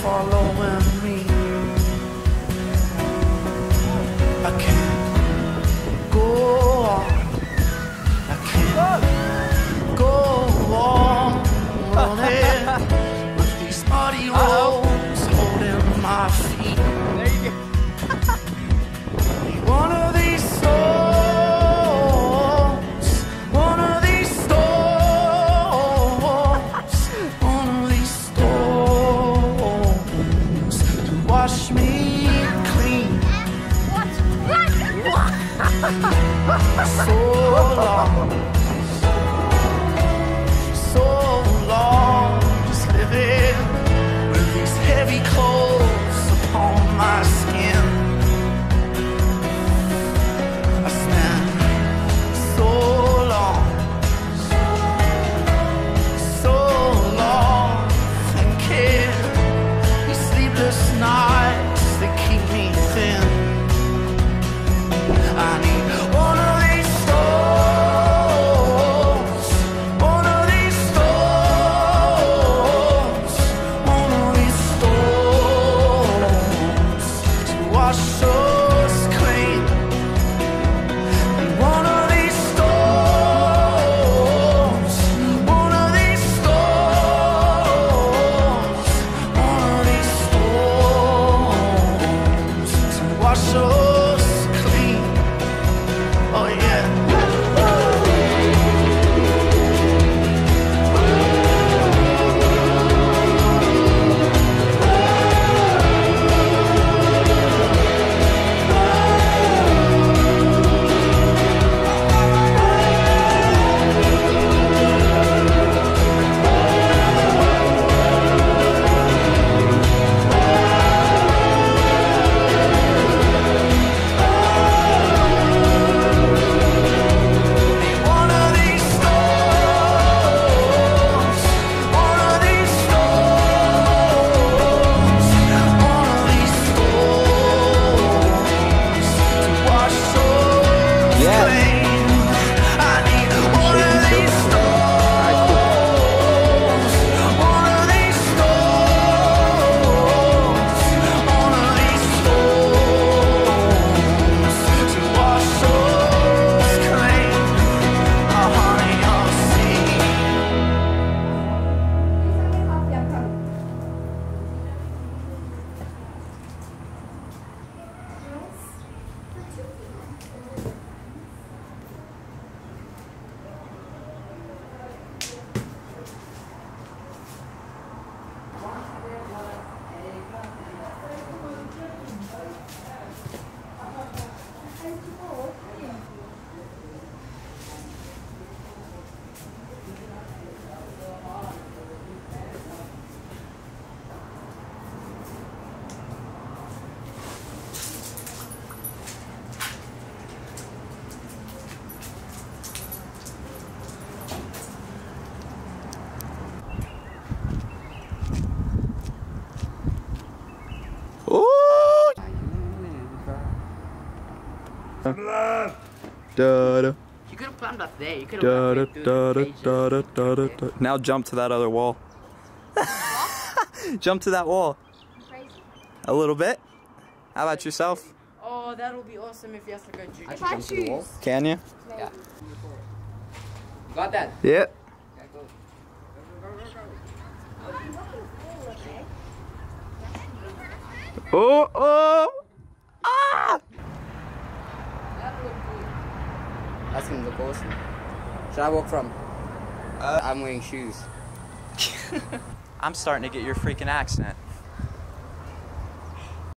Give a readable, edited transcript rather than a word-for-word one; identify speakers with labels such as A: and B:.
A: following me. I can't go on. I can't go on running with these muddy roads holding my feet.
B: There you go.
A: One of these storms, one of these storms, one of these storms to wash me clean. So long, just living with these heavy clothes upon my skin. I spent so long thinking these sleepless nights that keep me thin. I need one of these storms, one of these storms, one of these storms to wash us clean. One of these storms, one of these storms, one of these storms to wash us clean. Oh yeah. One of these storms, one of these storms, one of these storms to wash us clean. I need one of these storms, one of these storms, one of these storms to wash us clean. Oh, honey, you'll see.
C: Da-da,
B: You could have climbed up there. You could
C: da-da,
B: have
C: da-da, da-da, da-da, da. Now jump to that other wall. Jump to that wall. A little bit. How about yourself?
B: Oh, that'll be awesome if you have to go jump.
D: If I choose.
C: Can you?
B: Yeah. Got that?
C: Yeah.
B: Yeah, go.
C: Oh, oh. Ah!
B: That'll look good. That's gonna look awesome. Should I walk from? I'm wearing shoes.
C: I'm starting to get your freaking accent.